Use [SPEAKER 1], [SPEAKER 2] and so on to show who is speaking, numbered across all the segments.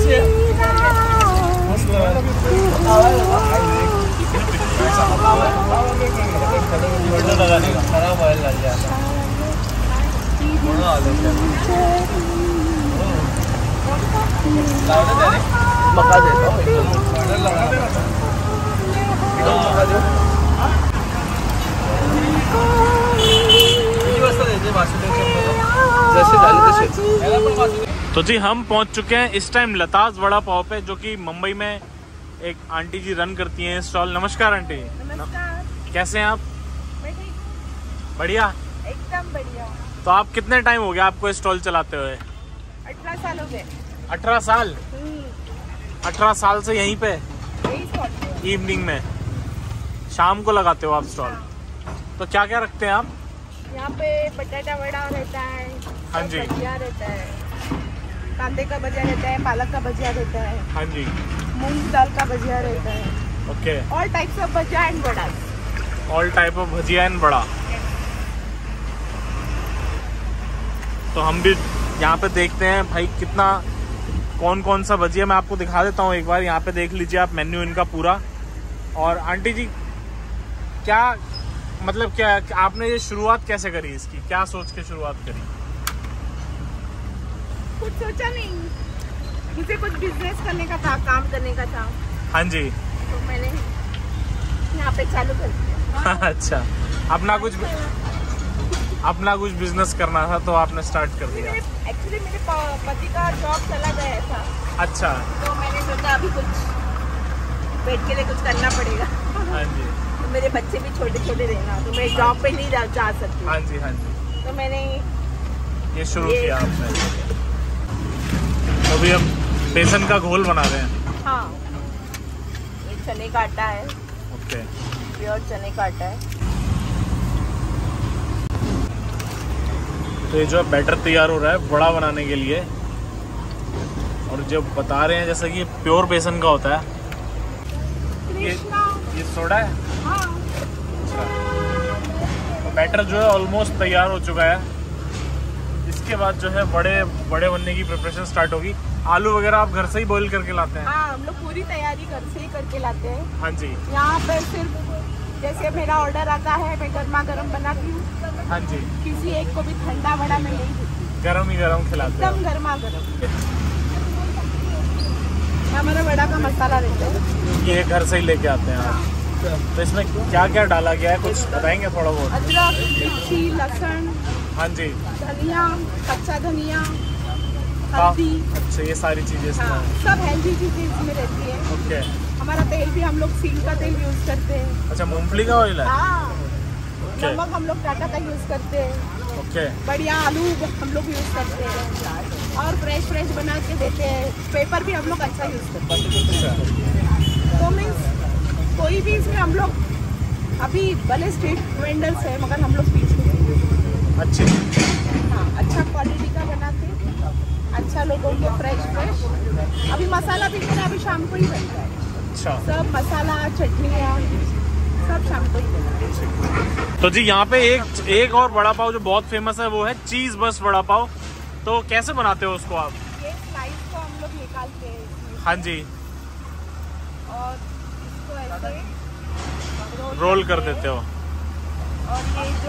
[SPEAKER 1] मक्का देता हूँ
[SPEAKER 2] तो जी हम पहुंच चुके हैं इस टाइम लताज वड़ा पाव पे, जो कि मुंबई में एक आंटी जी रन करती हैं स्टॉल। नमस्कार आंटी।
[SPEAKER 3] नमस्कार।
[SPEAKER 2] कैसे हैं आप? बढ़िया,
[SPEAKER 3] एकदम बढ़िया।
[SPEAKER 2] तो आप कितने टाइम हो गया आपको स्टॉल चलाते हुए?
[SPEAKER 3] 18 साल हो गए।
[SPEAKER 2] 18 साल? 18 साल से यहीं पे इवनिंग में शाम को लगाते हो आप स्टॉल? तो क्या क्या रखते हैं आप
[SPEAKER 3] यहाँ पे? बटाटा वड़ा रहता है,
[SPEAKER 2] हाँ जी,
[SPEAKER 3] भजिया रहता है, कांदे का भजिया रहता है, पालक का भजिया रहता है,
[SPEAKER 2] हाँ जी,
[SPEAKER 3] मूंग दाल का भजिया रहता है।
[SPEAKER 2] Okay.
[SPEAKER 3] All types of bhajiya and vada.
[SPEAKER 2] All type of bhajiya and bada. तो हम भी यहाँ पे देखते हैं भाई कितना कौन कौन सा भजिया। मैं आपको दिखा देता हूँ एक बार, यहाँ पे देख लीजिए आप मेन्यू इनका पूरा। और आंटी जी क्या मतलब क्या आपने ये शुरुआत कैसे करी इसकी? क्या सोच के शुरुआत करी?
[SPEAKER 3] कुछ सोचा नहीं, मुझे कुछ बिजनेस करने का था, काम करने का था।
[SPEAKER 2] हाँ जी।
[SPEAKER 3] तो मैंने यहाँ पे चालू कर दिया।
[SPEAKER 2] अच्छा, अपना कुछ बिजनेस करना था तो आपने स्टार्ट कर दिया।
[SPEAKER 3] एक्चुअली मेरे पति का जॉब चला गया था।
[SPEAKER 2] अच्छा।
[SPEAKER 3] तो मैंने सोचा अभी कुछ पेट के लिए कुछ करना पड़ेगा।
[SPEAKER 2] हाँ जी।
[SPEAKER 3] तो मेरे बच्चे भी छोटे छोटे रहना, तो मैं जॉब पे नहीं जा सकती।
[SPEAKER 2] हाँ जी, हाँ जी।
[SPEAKER 3] तो मैंने
[SPEAKER 2] ये शुरू किया आपने। तो अभी हम बेसन का घोल बना रहे हैं।
[SPEAKER 3] हाँ, ये चने का आटा है।
[SPEAKER 2] ओके।
[SPEAKER 3] प्योर चने का आटा है।
[SPEAKER 2] तो ये जो बैटर तैयार हो रहा है बड़ा बनाने के लिए, और जो बता रहे हैं जैसा कि प्योर बेसन का होता है। ये सोडा है।
[SPEAKER 3] हाँ।
[SPEAKER 2] अच्छा, तो बैटर जो है ऑलमोस्ट तैयार हो चुका है। इसके बाद जो है बड़े बनने की प्रिपरेशन स्टार्ट होगी। आलू वगैरह आप घर से ही बॉईल करके लाते हैं?
[SPEAKER 3] हाँ, हम लोग पूरी तैयारी घर से ही करके लाते हैं।
[SPEAKER 2] हाँ जी।
[SPEAKER 3] यहाँ पे सिर्फ जैसे मेरा ऑर्डर आता है, मैं गर्मा गर्म बनाती हूँ।
[SPEAKER 2] हाँ जी।
[SPEAKER 3] किसी एक को भी ठंडा वड़ा में नहीं देती,
[SPEAKER 2] गरम ही गरम खिलाते हैं?
[SPEAKER 3] एकदम गर्मा गर्म। हमारा वड़ा का मसाला रहता है,
[SPEAKER 2] ये घर से ही लेके आते हैं आप? तो इसमें क्या क्या डाला गया है कुछ बताएंगे थोड़ा बहुत?
[SPEAKER 3] अदरक, मिर्ची, लहसुन,
[SPEAKER 2] हाँ जी,
[SPEAKER 3] धनिया, कच्चा धनिया, हल्दी।
[SPEAKER 2] अच्छा, ये सारी चीजें इसमें?
[SPEAKER 3] हाँ, सब हेल्दी चीजें इसमें रहती है।
[SPEAKER 2] ओके।
[SPEAKER 3] हमारा तेल भी हम लोग सील का तेल यूज करते हैं।
[SPEAKER 2] अच्छा, मूंगफली का ऑयल है?
[SPEAKER 3] हाँ।
[SPEAKER 2] ओके।
[SPEAKER 3] नमक हम लोग टाटा का यूज करते हैं।
[SPEAKER 2] ओके।
[SPEAKER 3] बढ़िया आलू हम लोग यूज करते हैं और फ्रेश बना के देते हैं। पेपर भी हम लोग अच्छा यूज करते हैं। तो मीन्स कोई भी इसमें हम लोग अभी भले स्ट्रीट वेंडर्स है, मगर हम लोग पीछे
[SPEAKER 2] अच्छी।
[SPEAKER 3] हाँ, अच्छा क्वालिटी का बनाते हैं, अच्छा लोगों को फ्रेश। अभी मसाला भी मेरा अभी शाम को ही बनता है।
[SPEAKER 2] अच्छा।
[SPEAKER 3] सब मसाला, चटनियाँ सब शाम को ही बनता है।
[SPEAKER 2] तो जी यहाँ पे एक और वड़ा पाव जो बहुत फेमस है वो है चीज बस वड़ा पाव। तो कैसे बनाते हो उसको आप?
[SPEAKER 3] ये स्लाइस को हम लोग निकालते हैं।
[SPEAKER 2] हाँ जी।
[SPEAKER 3] और इसको ऐसे
[SPEAKER 2] रोल कर देते हो?
[SPEAKER 3] और ये जो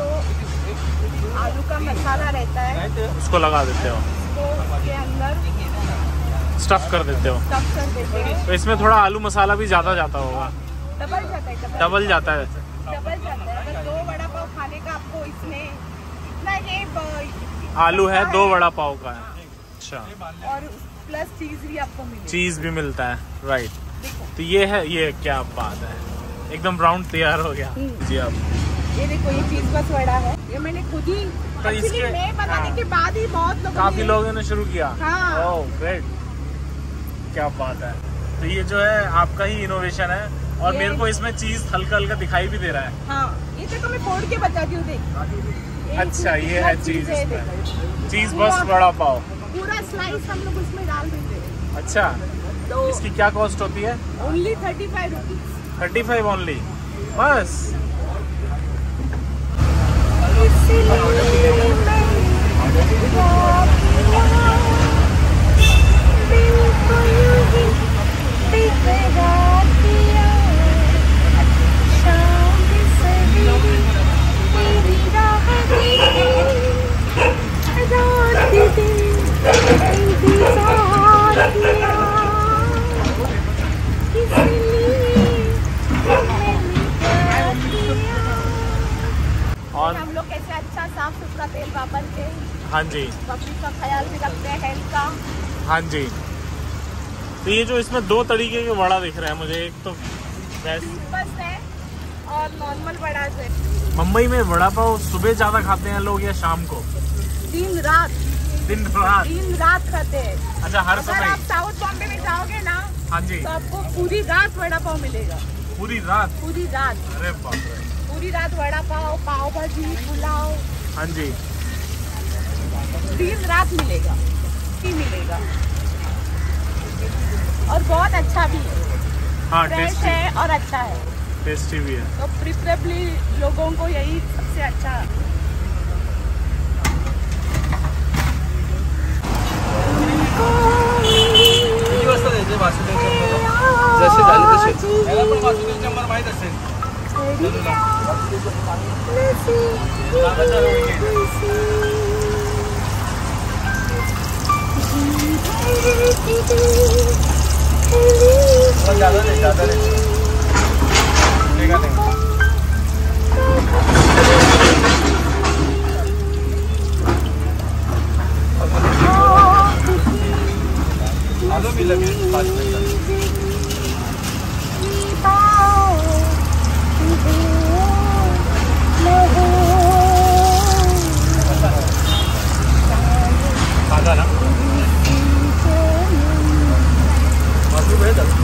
[SPEAKER 3] आलू का मसाला रहता है
[SPEAKER 2] उसको लगा देते हो?
[SPEAKER 3] उसको के अंदर
[SPEAKER 2] स्टफ कर देते हो?
[SPEAKER 3] स्टफ कर देते हैं।
[SPEAKER 2] तो इसमें थोड़ा आलू मसाला भी ज्यादा जाता होगा?
[SPEAKER 3] डबल जाता है।
[SPEAKER 2] डबल जाता है?
[SPEAKER 3] डबल जाता है। अगर 2 वड़ा पाव खाने का आपको इसमें इतना ये
[SPEAKER 2] आलू है 2 वड़ा पाव का है। अच्छा।
[SPEAKER 3] और प्लस चीज भी आपको मिलेगी।
[SPEAKER 2] चीज भी मिलता है, राइट। तो ये है, ये क्या बात है, एकदम राउंड तैयार हो गया जी। आप
[SPEAKER 3] ये देखो, ये चीज बस वड़ा है, ये मैंने खुद ही
[SPEAKER 2] तो इसके
[SPEAKER 3] मैं बनाने के बाद ही बहुत
[SPEAKER 2] काफी लोगों ने शुरू किया।
[SPEAKER 3] हाँ।
[SPEAKER 2] ओह ग्रेट, क्या बात है। तो ये जो है आपका ही इनोवेशन है, और मेरे को इसमें चीज हल्का हल्का दिखाई भी दे रहा है।
[SPEAKER 3] हाँ, ये देखो मैं फोड़ के बताती हूँ, देख।
[SPEAKER 2] अच्छा, ये है चीज, चीज बस वड़ा पाव
[SPEAKER 3] पूरा स्लाइस हम लोग उसमें डाल देते हैं।
[SPEAKER 2] अच्छा, तो इसकी क्या कॉस्ट होती है?
[SPEAKER 3] Only 35 rupees.
[SPEAKER 2] 35 ओनली, बस।
[SPEAKER 3] इसलिए और हम लोग कैसे अच्छा साफ सुथरा तेल वापरते हैं।
[SPEAKER 2] हाँ जी,
[SPEAKER 3] पब्लिक का ख्याल भी रखते हैं हेल्थ का।
[SPEAKER 2] हाँ जी। तो ये जो इसमें दो तरीके के वड़ा दिख रहा है मुझे, एक तो
[SPEAKER 3] बस है और नॉर्मल वड़ा है।
[SPEAKER 2] मुंबई में वड़ा पाव सुबह ज्यादा खाते हैं लोग या शाम को?
[SPEAKER 3] दिन रात खाते हैं।
[SPEAKER 2] अच्छा, हर
[SPEAKER 3] अगर
[SPEAKER 2] समय?
[SPEAKER 3] आप साउथ बॉम्बे में जाओगे ना,
[SPEAKER 2] हाँ जी,
[SPEAKER 3] तो आपको पूरी रात वड़ा पाव मिलेगा।
[SPEAKER 2] पूरी रात?
[SPEAKER 3] पूरी रात,
[SPEAKER 2] अरे बाप रे।
[SPEAKER 3] पूरी रात वड़ा पाव, पाव भाजी, पुलाव,
[SPEAKER 2] हाँ जी,
[SPEAKER 3] दिन रात मिलेगा ही मिलेगा। और बहुत अच्छा भी है।
[SPEAKER 2] हाँ,
[SPEAKER 3] फ्रेश
[SPEAKER 2] टेस्टी
[SPEAKER 3] है और अच्छा है,
[SPEAKER 2] टेस्टी भी है।
[SPEAKER 3] तो प्रिफरेबली लोगों को यही सबसे अच्छा।
[SPEAKER 1] किती वाजता द्यायचे वासुदेव चंबरला? जसे झाले तसे याला पण वासुदेव चंबर माहित असेल. ज्यादा दे आलो मी लगेच 5 मिनिटात. साधा ना माझी वेळ झाली.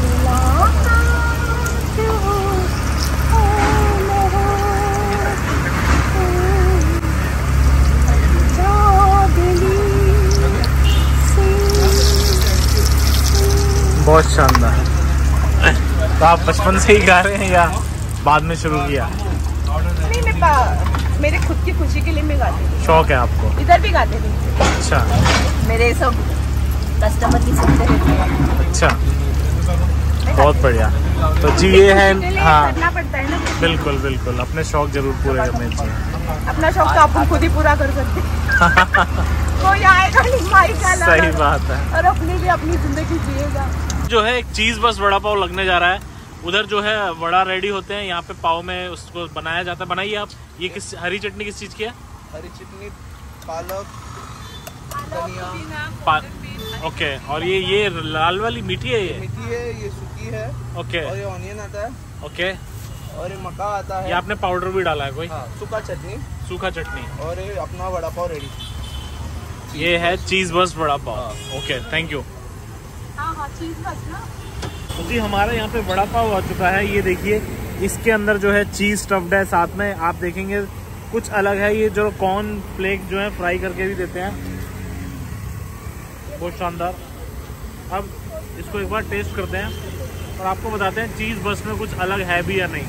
[SPEAKER 2] बहुत शानदार। तो आप बचपन से ही गा रहे हैं या बाद में शुरू किया?
[SPEAKER 3] नहीं, मैं मेरे खुद की खुशी के लिए मैं गाती हूँ।
[SPEAKER 2] शौक है आपको?
[SPEAKER 3] इधर भी गाते थे।
[SPEAKER 2] अच्छा,
[SPEAKER 3] मेरे सब कस्टमर की सुनते रहते।
[SPEAKER 2] अच्छा, बहुत बढ़िया। तो जी ये है, हाँ
[SPEAKER 3] करना पड़ता है ना।
[SPEAKER 2] बिल्कुल बिल्कुल, अपने शौक जरूर पूरे करने चाहिए।
[SPEAKER 3] अपना शौक तो अपन खुद ही पूरा कर सकते हैं। कोई आएगा नहीं माई का।
[SPEAKER 2] सही बात है।
[SPEAKER 3] और अपनी भी अपनी जिंदगी जिएगा।
[SPEAKER 2] जो है एक चीज बस वड़ा पाव लगने जा रहा है। उधर जो है वड़ा रेडी होते हैं, यहाँ पे पाव में उसको बनाया जाता है। बनाइए आप। ये किस हरी चटनी किस चीज की है?
[SPEAKER 1] हरी चटनी, पालक, धनिया।
[SPEAKER 2] ओके, और ये लाल वाली मीठी है? ये
[SPEAKER 1] मीठी है, ये सूखी है।
[SPEAKER 2] ओके,
[SPEAKER 1] और ये ऑनियन आता है।
[SPEAKER 2] ओके,
[SPEAKER 1] और ये मक्का आता है।
[SPEAKER 2] ये आपने पाउडर भी डाला है कोई?
[SPEAKER 1] हाँ, सूखा चटनी।
[SPEAKER 2] सूखा चटनी।
[SPEAKER 1] और ये अपना वड़ा पाव रेडी।
[SPEAKER 2] ये है cheese burst vada pav. Okay, thank you.
[SPEAKER 3] हाँ, चीज बस ना।
[SPEAKER 2] तो जी हमारे यहाँ पे वड़ा पाव आ चुका है। ये देखिए, इसके अंदर जो है चीज स्टफ्ड है, साथ में आप देखेंगे कुछ अलग है। ये जो कॉर्न फ्लेक जो है फ्राई करके भी देते हैं, बहुत शानदार। अब इसको एक बार टेस्ट करते हैं और आपको बताते हैं चीज बस में कुछ अलग है भी या नहीं।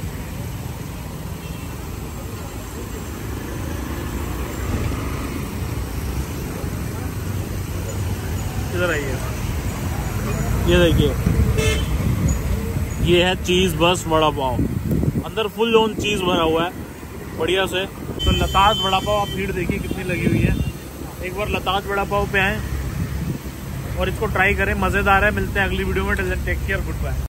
[SPEAKER 2] इधर आइए, ये देखिए, ये है चीज बस वड़ा पाव। अंदर फुल ऑन चीज भरा हुआ है बढ़िया से। तो लताज वड़ा पाव आप भीड़ देखिए कितनी लगी हुई है। एक बार लताज वड़ा पाव पे आए और इसको ट्राई करें, मजेदार है। मिलते हैं अगली वीडियो में। Take care, good bye.